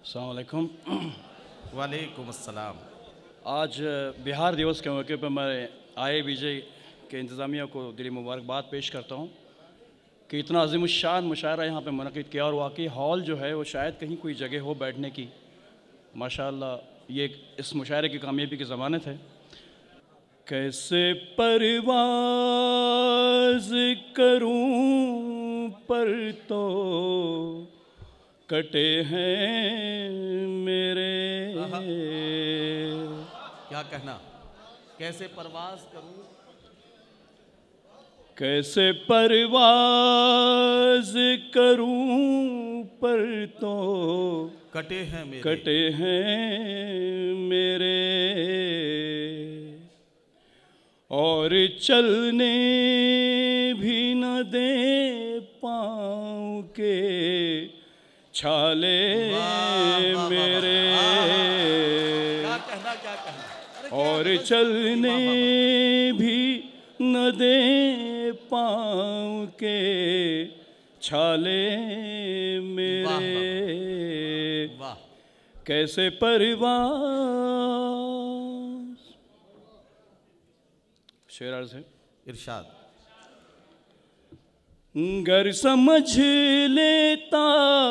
अस्सलाम वालेकुम। वालेकुम अस्सलाम। आज बिहार दिवस के मौके पर मैं IABJ के इंतज़ामिया को दिली मुबारकबाद पेश करता हूँ कि इतना अज़ीमुश्शान मुशायरा यहाँ पे मुनक़िद किया और वाकई हॉल जो है वो शायद कहीं कोई जगह हो बैठने की। माशाअल्लाह ये इस मुशायरे की कामयाबी की ज़मानत है। कैसे परवाज़ करूँ पर तो कटे हैं मेरे। क्या कहना, कैसे परवाज़ करूँ, कैसे परवाज़ करूँ पर तो कटे हैं मेरे, कटे हैं मेरे। और चलने भी न दे पाँव के छाले मेरे। क्या कहना, क्या कहना। और चलने भी न दे पाँव के छाले मेरे। वाह। कैसे परवाज़। शेर अर्ज़ है। इरशाद। गर समझ लेता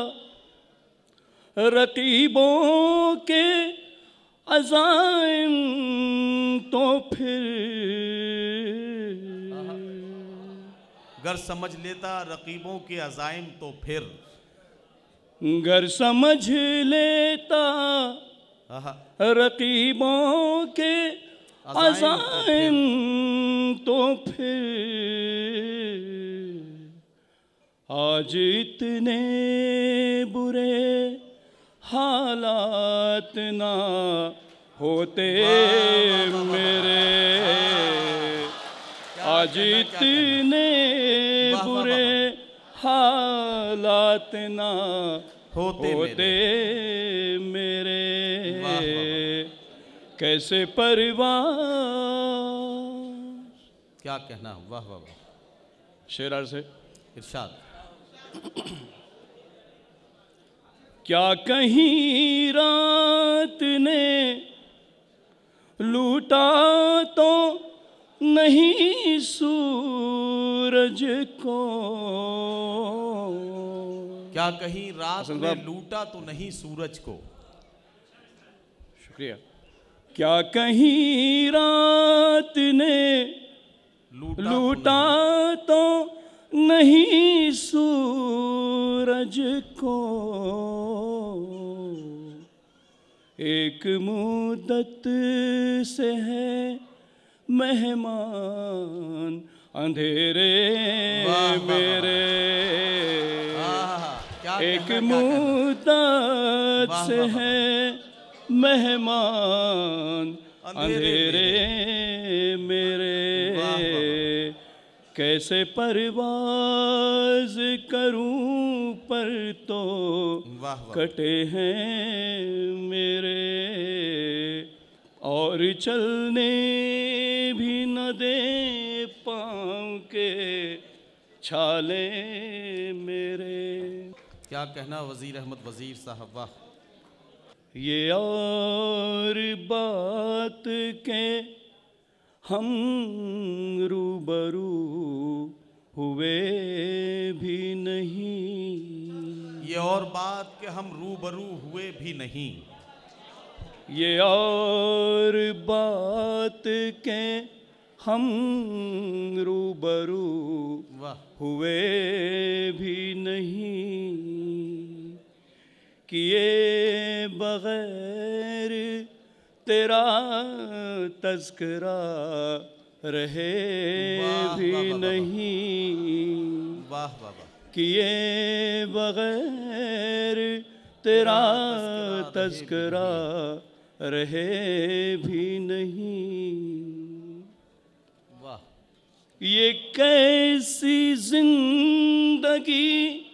रकीबों के अज़ाइम तो फिर, गर समझ लेता रकीबों के अज़ाइम तो फिर, गर समझ लेता रकीबों के अज़ाइम तो फिर, आज इतने बुरे हालात ना होते मेरे। आज इतने बुरे हालात ना होते मेरे। कैसे परवाज़। क्या कहना। वाह वाह वाह। शेर अर्ज़ है। इरशाद। क्या कहीं रात ने लूटा तो नहीं सूरज को। क्या कहीं रात ने लूटा तो नहीं सूरज को। शुक्रिया। क्या कहीं रात ने लूटा तो नहीं सूरज को। एक मुद्दत से है मेहमान अंधेरे मेरे। एक मुद्दत से है मेहमान अंधेरे मेरे। कैसे परवाज़ करूं पर तो कटे हैं मेरे। और चलने भी न दे पाँव के छाले मेरे। क्या कहना वज़ीर अहमद वज़ीर साहब। वाह। ये और बात के हम रूबरू हुए भी नहीं। ये और बात के हम रूबरू हुए भी नहीं। ये और बात के हम रूबरू हुए भी नहीं। किए बगैर तेरा तज़किरा रहे भी नहीं। वाह वाह वाह। किए बगैर तेरा तज़किरा रहे भी नहीं। वाह। ये कैसी जिंदगी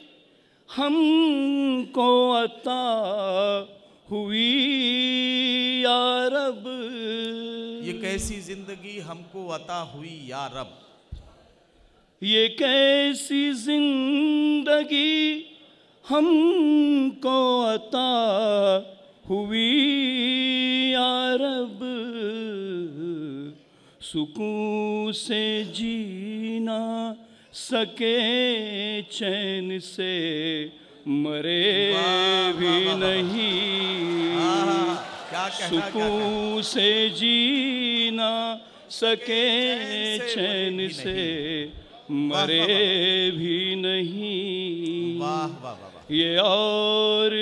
हमको अता हुई या रब। ये कैसी जिंदगी हमको अता हुई या रब। ये कैसी जिंदगी हमको अता हुई या रब, सुकून से जीना सके चैन से मरे भी नहीं, सुकून से जीना सके चैन से मरे भी नहीं। वाह वाह वाह। ये और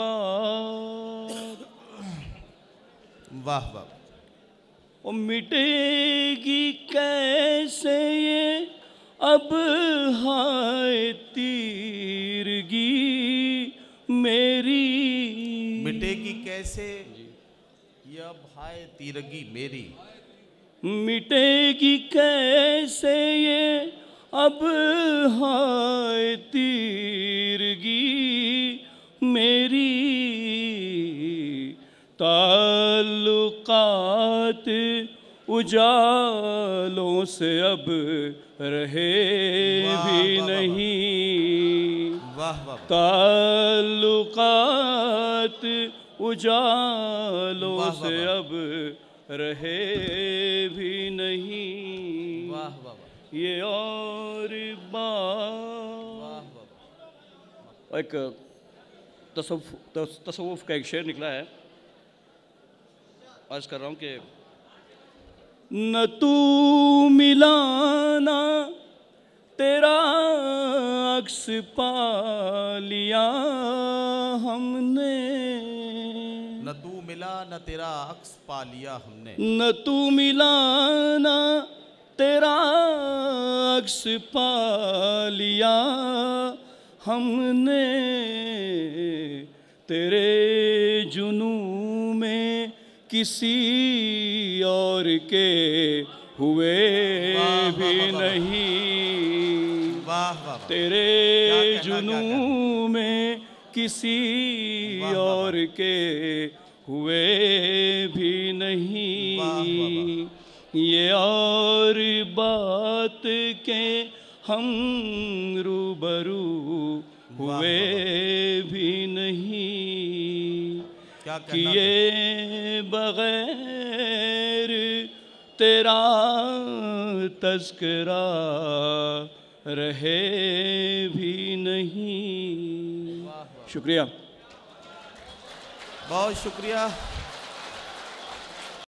बात वाह वाह। वो मिटेगी कैसे ये अब हाय तीरगी मेरी, मिटेगी कैसे ये अब हाय तीरगी मेरी, मिटेगी कैसे ये अब हाय तीरगी मेरी, ताल्लुकात उजालों से अब रहे भी नहीं, ताल्लुकात उजालों से अब रहे भी नहीं। ये और बात। एक तसव्वुफ का एक शेर निकला है, अर्ज कर रहा हूँ कि न तू मिलाना तेरा अक्स पा लिया हमने, न तू मिला न तेरा अक्स पा लिया हमने, न तू मिलाना तेरा अक्स पा लिया हमने, तेरे जुनू में किसी और के हुए भी नहीं, तेरे जुनू में किसी और के हुए भी नहीं। ये और बात के हम रूबरू हुए भी नहीं, किए बगैर तेरा तज़किरा रहे भी नहीं। शुक्रिया, बहुत शुक्रिया।